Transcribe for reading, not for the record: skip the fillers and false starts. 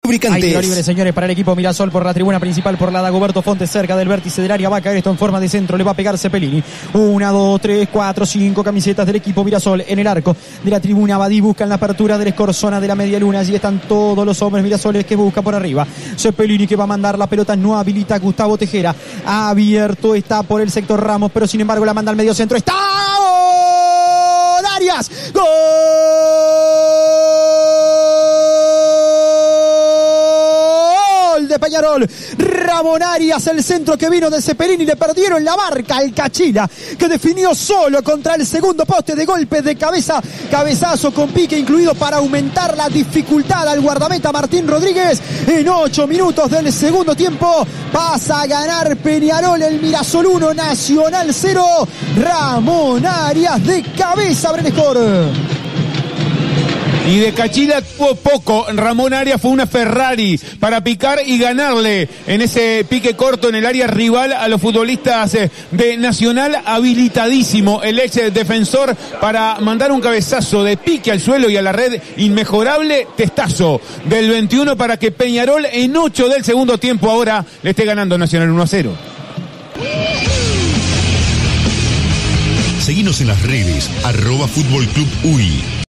Hay tiro libre, señores, para el equipo Mirasol por la tribuna principal, por la Dagoberto Fontes, cerca del vértice del área. Va a caer esto en forma de centro, le va a pegar Cepelini. 1, 2, 3, 4, 5 camisetas del equipo Mirasol en el arco de la tribuna. Badí busca en la apertura del escorzona de la media luna. Allí están todos los hombres Mirasoles que busca por arriba. Cepelini que va a mandar la pelota, no habilita a Gustavo Tejera. Abierto está por el sector Ramos, pero sin embargo la manda al medio centro. ¡Está! ¡Gol! ¡Arias! ¡Gol! De Peñarol, Ramón Arias, el centro que vino de Cepelini, le perdieron la marca al Cachila, que definió solo contra el segundo poste de golpe de cabeza, cabezazo con pique incluido para aumentar la dificultad al guardameta Martín Rodríguez. En 8 minutos del segundo tiempo pasa a ganar Peñarol, el Mirasol 1, Nacional 0. Ramón Arias de cabeza abre el score. Y de Cachila tuvo poco. Ramón Arias fue una Ferrari para picar y ganarle en ese pique corto en el área rival a los futbolistas de Nacional. Habilitadísimo el ex defensor para mandar un cabezazo de pique al suelo y a la red. Inmejorable testazo del 21 para que Peñarol en 8 del segundo tiempo ahora le esté ganando Nacional 1-0. Seguinos en las redes, @Fútbol Club UI.